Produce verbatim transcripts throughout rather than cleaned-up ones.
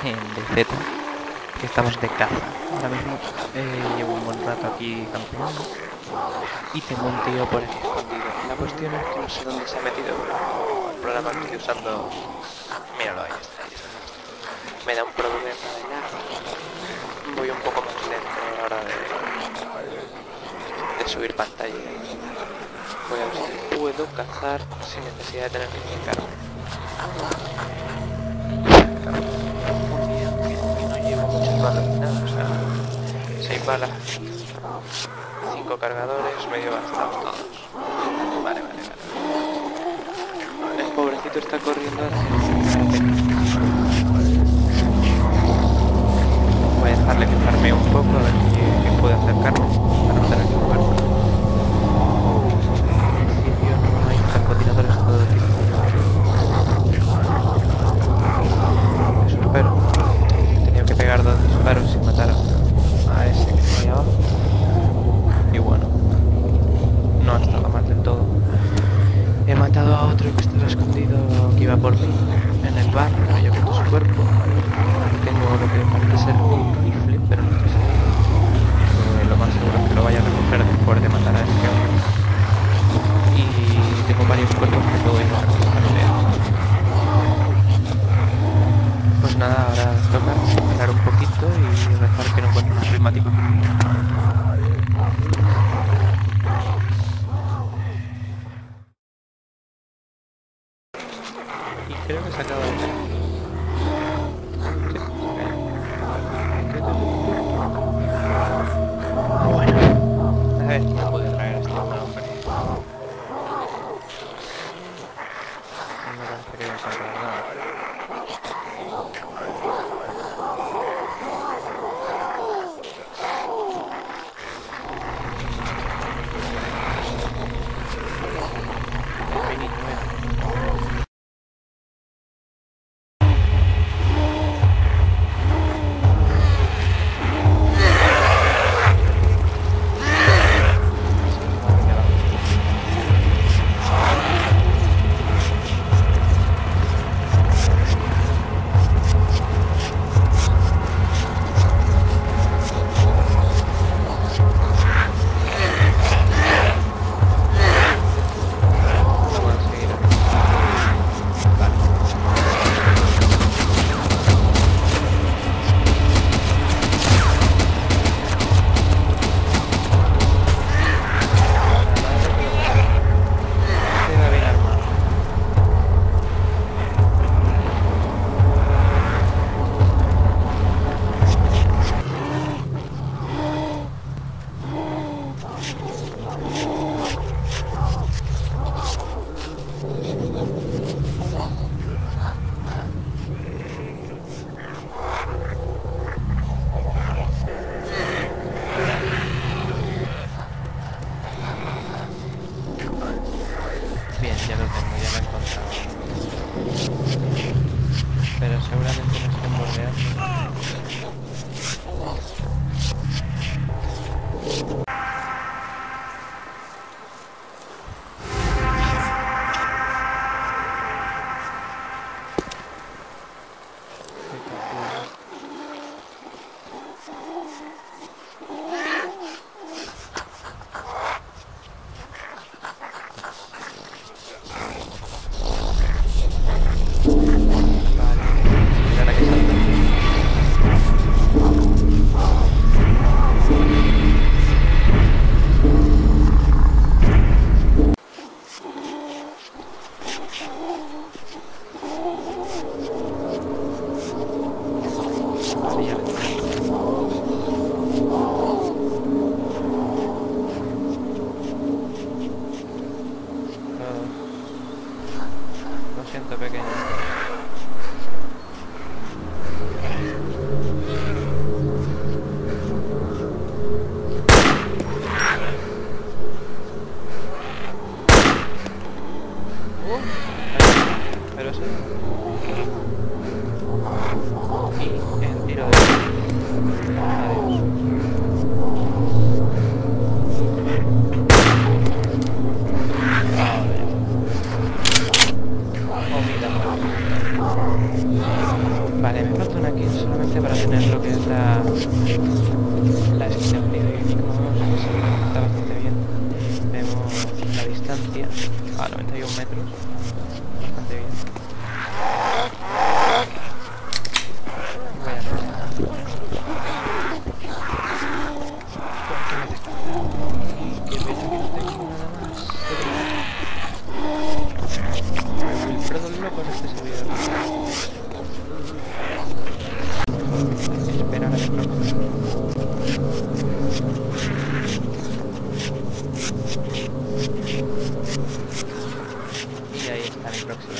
en D Z, que estamos de caza. Ahora mismo eh, llevo un buen rato aquí campeando y tengo un tío por aquí escondido. La cuestión es que no sé dónde se ha metido, pero el programa que estoy usando... Míralo, ahí está, ahí está. Me da un problema de nada. Voy un poco más lento a la hora de, de subir pantalla. Voy a ver si puedo cazar sin necesidad de tener que clicarme. Y no llevo muchas balas ni nada, o sea, seis balas, cinco cargadores, medio gastados todos. Vale, vale, vale. El pobrecito está corriendo hacia el... Voy a dejarle que farmee un poco, a ver si, si puede acercarme para no tener que jugar. En el sitio no hay francotiradores de todo tipo. Eso espero. He tenido que pegar dos disparos sin matar a ese que está ahí abajo. Y bueno, no ha estado mal del todo. He matado a otro que estaba escondido, que iba por mí, en el bar, pero yo quito su cuerpo. Tengo lo que parece ser un rifle, pero no estoy seguro. Eh, lo más seguro es que lo vaya a recoger después de matar a este hombre. Y tengo varios cuerpos que puedo ir a recoger. Pues nada, ahora toca esperar un poquito y rezar que no encuentre un prismático. Y creo que se acaba de caer. Bueno, a ver, no puede traer este hombre. No me parece que voy a encontrar nada. Bien, ya lo tengo, ya lo he encontrado. Pero seguramente no estén bordeando. Lo siento, pequeño. Uh, pero eso. Y el tiro de... Adiós. Vale, me falta una kill. poner lo que es la, la esquina fría. Y aquí, como vemos, está bastante bien. Vemos la distancia a noventa y un metros, bastante bien. Voy a hacer y que veo que no tengo nada más. Me vuelvo loco en este servidor. Esperar a que próximo. Y ahí está mi próximo.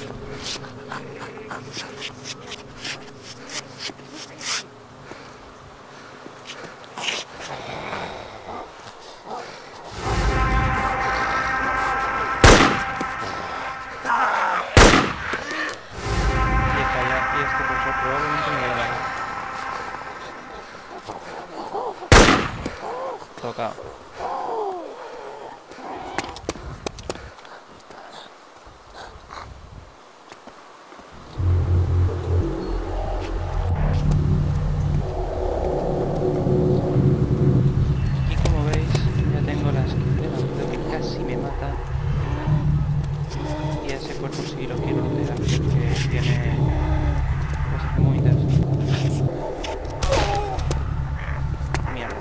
Tocado. Y como veis, ya tengo las quince, que casi me mata. Y ese cuerpo sí lo quiero lootear porque tiene cosas muy interesantes. Mierda.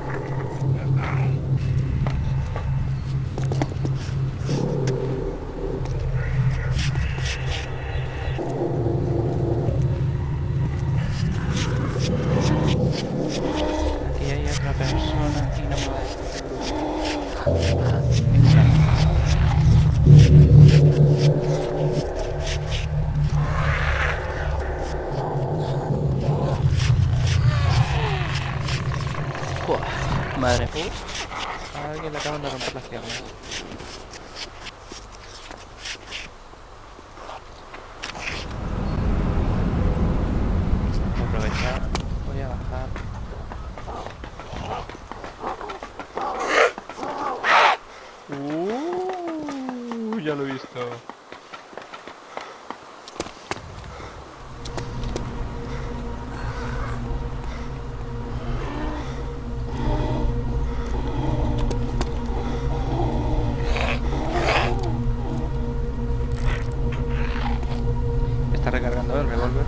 Aquí hay otra persona y no me va a Buah, madre mía. A alguien le acaban de romper las piernas. Voy a aprovechar, voy a bajar. Uh, ya lo he visto. Está recargando el revólver.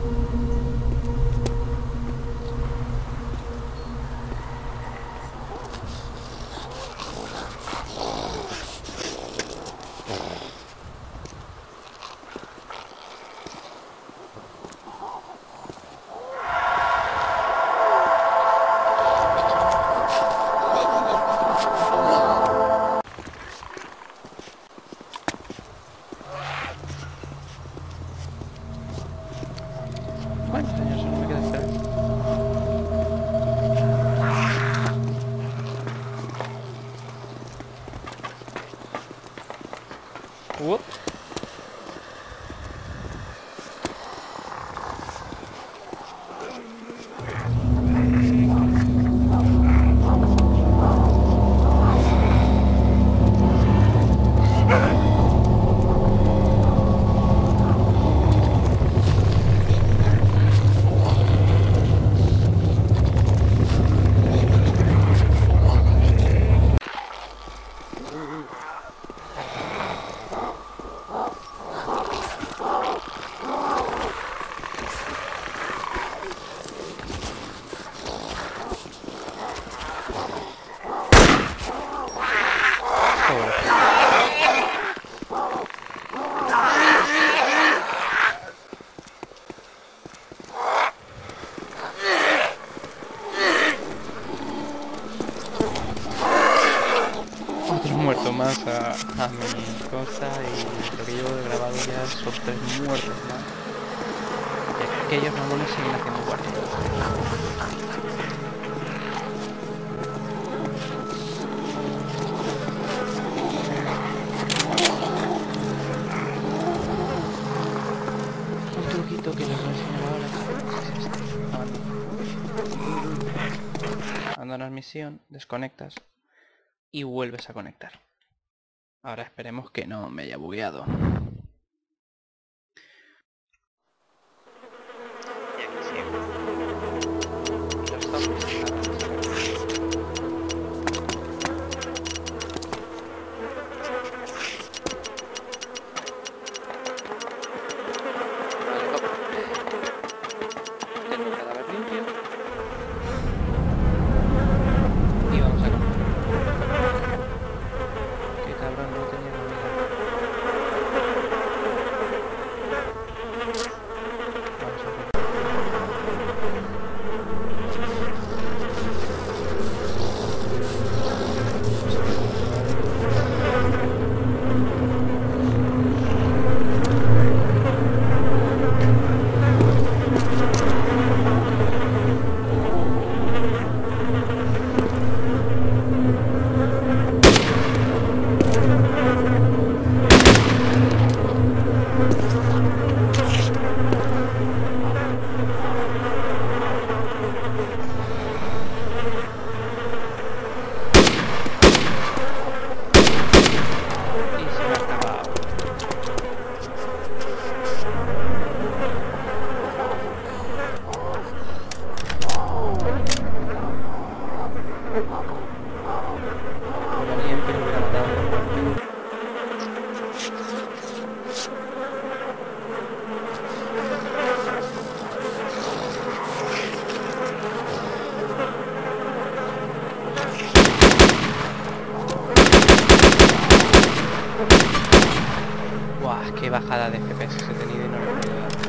Bueno, señor, solo me queda esperar. Uh. Otro muerto más a, a mi costa y lo que llevo de grabado ya son tres muertos más. Y aquellos mamones siguen haciendo guardia. Un truquito que les voy a enseñar ahora es este. Abandonar. Abandonas misión, desconectas y vuelves a conectar. Ahora esperemos que no me haya bugueado. Y aquí sigo. bajada de F P S he tenido y no lo he podido dar.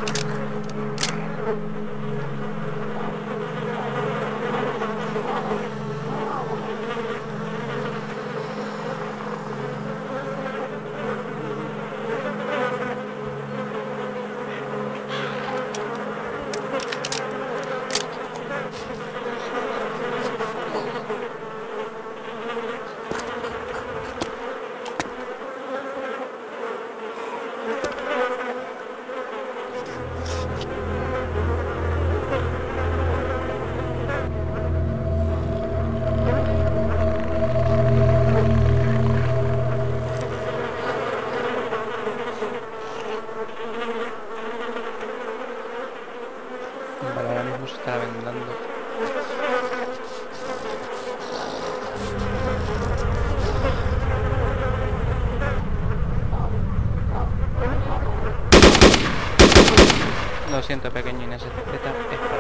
Vale, ahora mismo se está vendando. Lo siento, pequeñín, ese Z es